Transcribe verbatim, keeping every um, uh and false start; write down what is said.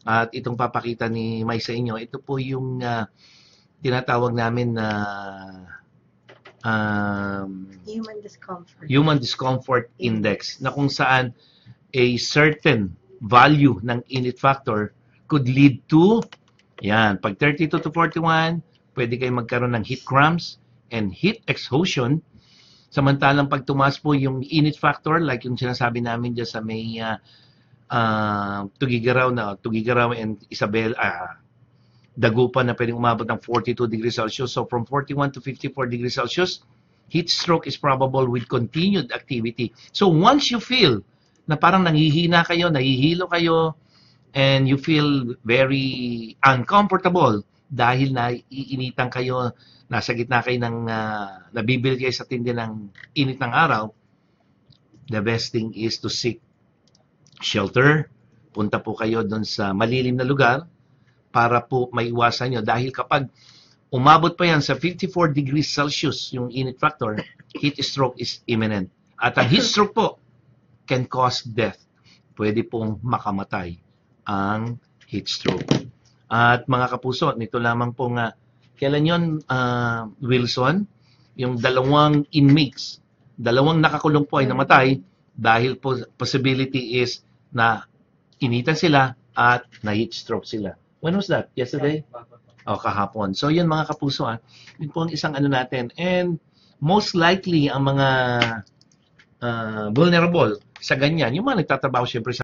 At itong papakita ni Mai sa inyo, ito po yung uh, tinatawag namin na um, human discomfort. Human discomfort index, na kung saan a certain value ng init factor could lead to, yan, pag thirty-two to forty-one, pwede kayo magkaroon ng heat cramps and heat exhaustion. Samantalang pag tumaas po yung init factor, like yung sinasabi namin dyan sa may uh, uh, Tugigaraw na, Tugigaraw and Isabel, uh, Dagupan na pwedeng umabot ng forty-two degrees Celsius. So from forty-one to fifty-four degrees Celsius, heat stroke is probable with continued activity. So once you feel na parang nanghihina kayo, nahihilo kayo, and you feel very uncomfortable dahil naiinitan kayo, nasa gitna kayo ng, uh, nabibil kayo sa tindi ng init ng araw, the best thing is to seek shelter. Punta po kayo doon sa malilim na lugar para po maiwasan nyo. Dahil kapag umabot pa yan sa fifty-four degrees Celsius, yung init factor, heat stroke is imminent. At ang heat stroke po can cause death. Pwede pong makamatay ang heat stroke. At mga kapuso, nito lamang po nga, kailan yun, uh, Wilson, yung dalawang inmates, dalawang nakakulong po ay namatay dahil po possibility is na initan sila at na-heat stroke sila. When was that? Yesterday? O, kahapon. So, yun mga kapuso, ah. Yun po ang isang ano natin. And most likely, ang mga uh, vulnerable sa ganyan, yung mga nagtatrabaho siyempre sa